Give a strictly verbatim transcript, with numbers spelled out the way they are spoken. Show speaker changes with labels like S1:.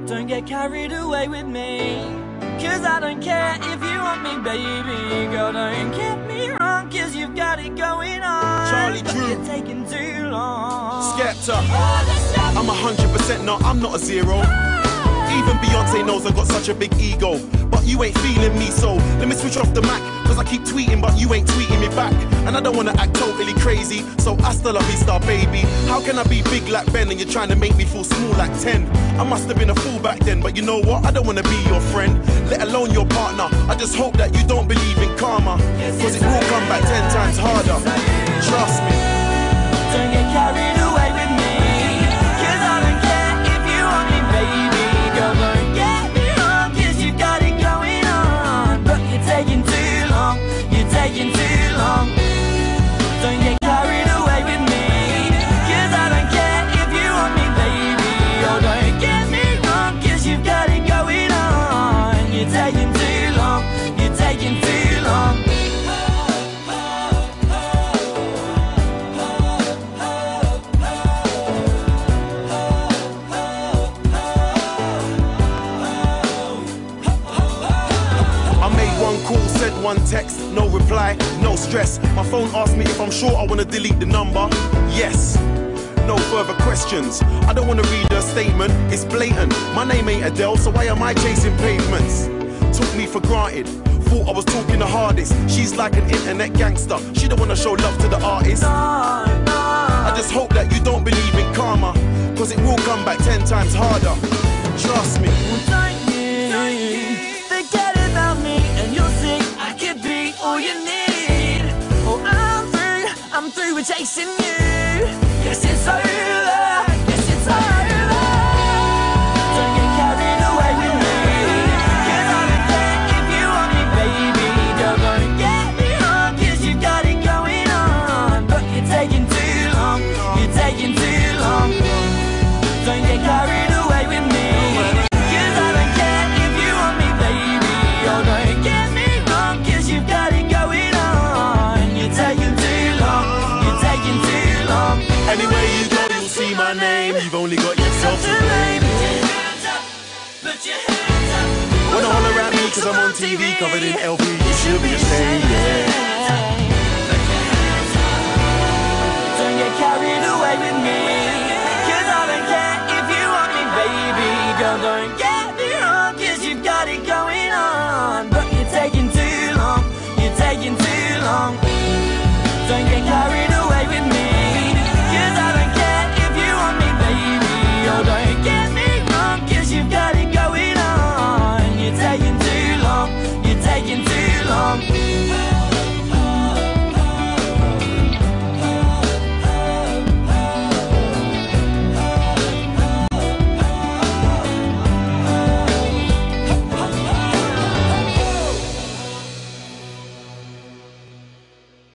S1: Don't get carried away with me, cause I don't care if you want me, baby. Girl, don't get me wrong, cause you've got it going on.
S2: Charlie
S1: but
S2: Drew,
S1: you're taking too long.
S2: Skepta, I'm a hundred percent, no, I'm not a zero. Even Beyonce knows I got such a big ego, but you ain't feeling me, so let me switch off the Mac, cause I keep tweeting but you ain't tweeting me back. And I don't wanna act totally crazy, so hasta la vista, baby. How can I be big like Ben and you're trying to make me feel small like ten? I must have been a fool back then, but you know what? I don't wanna be your friend, let alone your partner. I just hope that you don't believe in karma, cause it will come back ten times harder. Trust me.
S1: Don't get carried away with me, cause I don't care if you want me, baby. Girl, don't get me wrong, cause you got it going on, but you're taking too long, you're taking too long. Don't get carried away with me, cause I don't care if you want me, baby. Oh, don't get me wrong, cause you've got it going on. You're taking too long, you're taking too long.
S2: Call, sent one text, no reply, no stress. My phone asked me if I'm sure I wanna delete the number. Yes, no further questions. I don't wanna read her statement, it's blatant. My name ain't Adele, so why am I chasing pavements? Took me for granted, thought I was talking the hardest. She's like an internet gangster, she don't wanna show love to the artist.
S1: No, no.
S2: I just hope that you don't believe in karma, cause it will come back ten times harder. Trust me.
S1: All you need. Oh, I'm through, I'm through with chasing you. Yes, it's over, yes, it's over. Don't get carried away with me, cause I don't care if you want me, baby. Girl, don't get me wrong, cause you got it going on, but you're taking too long, you're taking too long. Don't get carried away with me, cause I don't care if you want me, baby. Oh, don't get me wrong, cause you've got it going on. You're taking too long, you're taking too long.
S2: Anywhere you go, you'll see my name. You've only got yourself to blame.
S1: Put your hands up, put your hands up.
S2: Wanna holler at me cause I'm on T V covered in L V. You should be ashamed, yeah.
S1: Don't get carried away with me, cause I don't care if you want me, baby. Girl, don't